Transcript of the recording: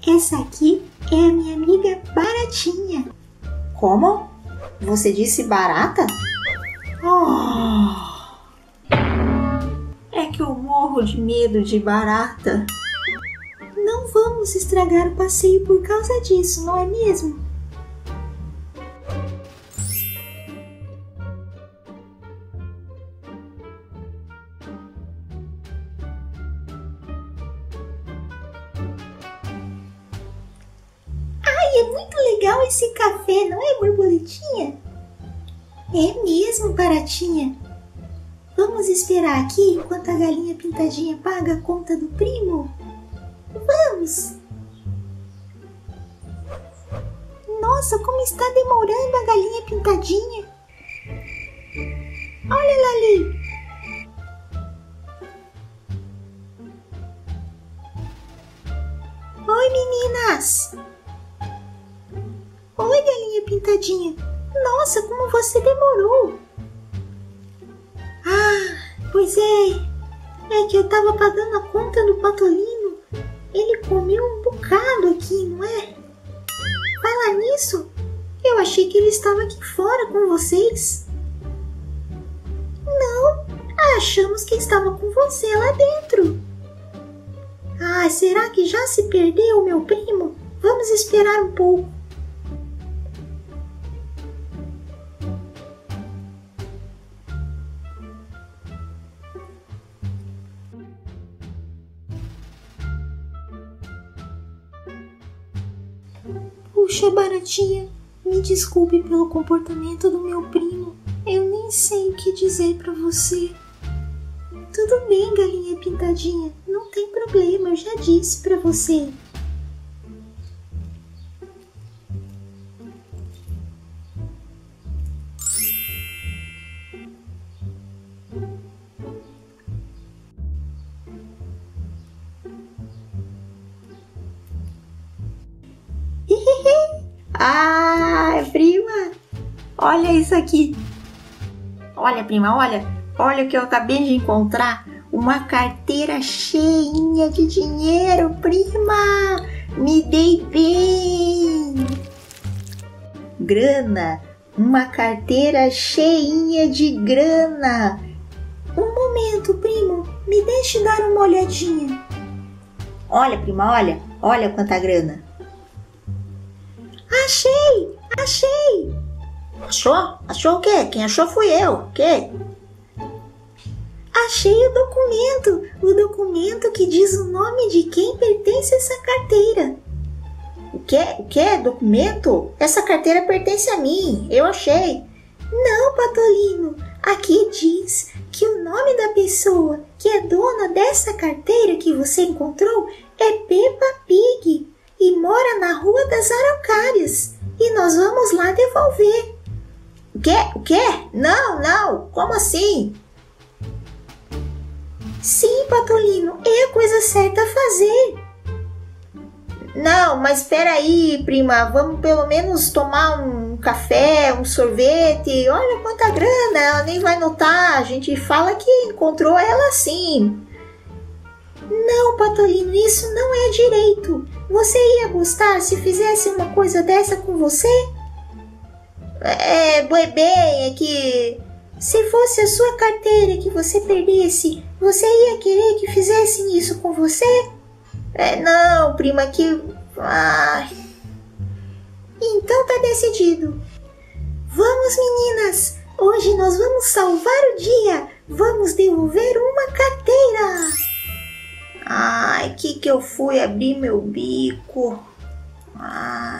Essa aqui é a minha amiga Baratinha. Como? Você disse barata? É que eu morro de medo de barata. Não vamos estragar o passeio por causa disso, não é mesmo? Ai, é muito legal esse café, não é, borboletinha? É mesmo, Baratinha. Vamos esperar aqui enquanto a galinha pintadinha paga a conta do primo? Vamos! Nossa, como está demorando a galinha pintadinha! Olha ela ali! Oi, meninas! Oi, galinha pintadinha! Nossa, como você demorou! Ah, pois é que eu tava pagando a conta do Patolino. Ele comeu um bocado aqui, não é? Falar nisso, eu achei que ele estava aqui fora com vocês. Não, achamos que estava com você lá dentro. Ah, será que já se perdeu, meu primo? Vamos esperar um pouco. Puxa, Baratinha, me desculpe pelo comportamento do meu primo. Eu nem sei o que dizer pra você. Tudo bem, galinha pintadinha. Não tem problema, eu já disse pra você. Ah, prima, olha isso aqui. Olha, prima, olha o que eu acabei de encontrar. Uma carteira cheinha de dinheiro, prima. Me dei bem. Grana, uma carteira cheinha de grana. Um momento, primo, me deixe dar uma olhadinha. Olha, prima, olha quanta grana. Achei! Achou? Achou o quê? Quem achou fui eu. O quê? Achei o documento que diz o nome de quem pertence a essa carteira. O quê? Documento? Essa carteira pertence a mim, eu achei. Não, Patolino, aqui diz que o nome da pessoa que é dona dessa carteira que você encontrou é Peppa Pig e mora na Rua das Araucárias. E nós vamos lá devolver. O quê? Não, como assim? Sim, Patolino, é a coisa certa a fazer. Não, mas espera aí, prima, vamos pelo menos tomar um café, um sorvete. Olha quanta grana, ela nem vai notar. A gente fala que encontrou ela sim. Não, Patolino, isso não é direito. Você ia gostar se fizesse uma coisa dessa com você? Bem, é que se fosse a sua carteira que você perdesse, você ia querer que fizessem isso com você? Não, prima, que... Então tá decidido. Vamos, meninas, hoje nós vamos salvar o dia. Vamos devolver uma carteira. Ai, que eu fui abrir meu bico.